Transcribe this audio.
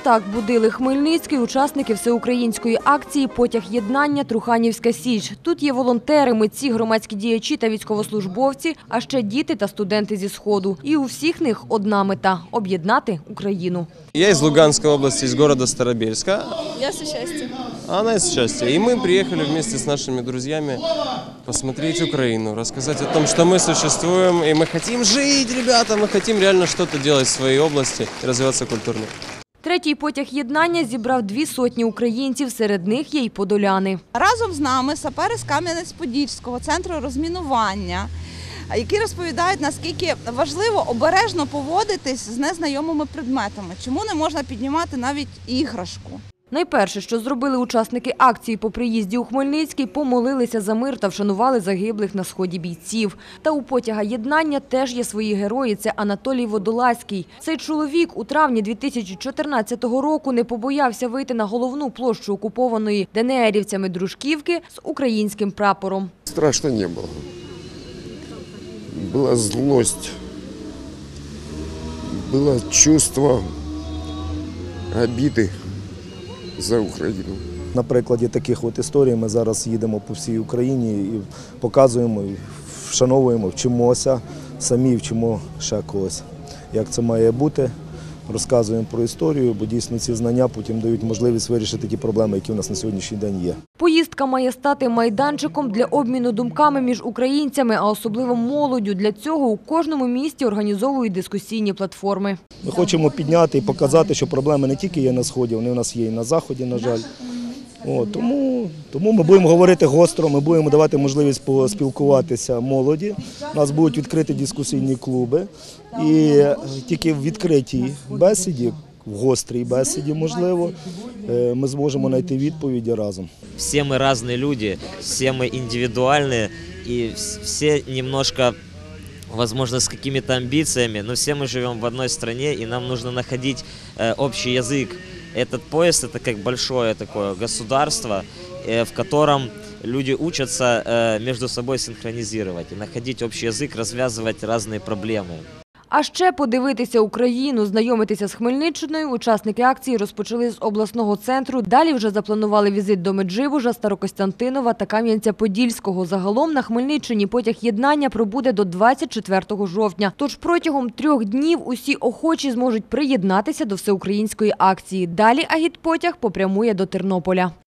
так будили Хмельницький учасники всеукраїнської акції «Потяг єднання. Труханівська Січ». Тут є волонтери, митці, громадські діячі та військовослужбовці, а ще діти та студенти зі Сходу. І у всіх них одна мета – об'єднати Україну. Я из Луганской области, из города Старобельска. Я с счастья. Она из счастья. И мы приехали вместе с нашими друзьями посмотреть Украину, рассказать о том, что мы существуем, и мы хотим жить, ребята, мы хотим реально что-то делать в своей области, развиваться культурно. Третій потяг єднання зібрав 200 українців, серед них є й подоляни. Разом з нами сапери з Кам'янець-Подільського центру розмінування, які розповідають, наскільки важливо обережно поводитись з незнайомими предметами. Чому не можна піднімати навіть іграшку? Найперше, що зробили учасники акції по приїзді у Хмельницький, помолилися за мир та вшанували загиблих на Сході бійців. Та у потяга єднання теж є свої герої – це Анатолій Водолазький. Цей чоловік у травні 2014 року не побоявся вийти на головну площу окупованої ДНРівцями Дружківки з українським прапором. Страшно не було. Була злость, було чувство обіди за Україну. На прикладі таких історій ми зараз їдемо по всій Україні і показуємо, і вшановуємо, вчимося, самі вчимо ще когось, як це має бути. Розказуємо про історію, бо дійсно ці знання потім дають можливість вирішити ті проблеми, які у нас на сьогоднішній день є. Поїздка має стати майданчиком для обміну думками між українцями, а особливо молоддю. Для цього у кожному місті організовують дискусійні платформи. Ми хочемо підняти і показати, що проблеми не тільки є на Сході, вони у нас є і на Заході, на жаль. Тому ми будемо говорити гостро, ми будемо давати можливість поспілкуватися молоді. У нас будуть відкриті дискусійні клуби. І тільки в відкритій бесіді, в гострій бесіді, можливо, ми зможемо знайти відповіді разом. Всі ми різні люди, всі ми індивідуальні і всі немножко, возможно, с какими-то амбициями, но все мы живем в одной стране, и нам нужно находить общий язык. Этот поезд – это как большое такое государство, в котором люди учатся между собой синхронизировать и находить общий язык, развязывать разные проблемы. А ще подивитися Україну, знайомитися з Хмельниччиною учасники акції розпочали з обласного центру. Далі вже запланували візит до Меджибужа, Старокостянтинова та Кам'янця-Подільського. Загалом на Хмельниччині потяг єднання пробуде до 24 жовтня. Тож протягом 3 днів усі охочі зможуть приєднатися до всеукраїнської акції. Далі агітпотяг попрямує до Тернополя.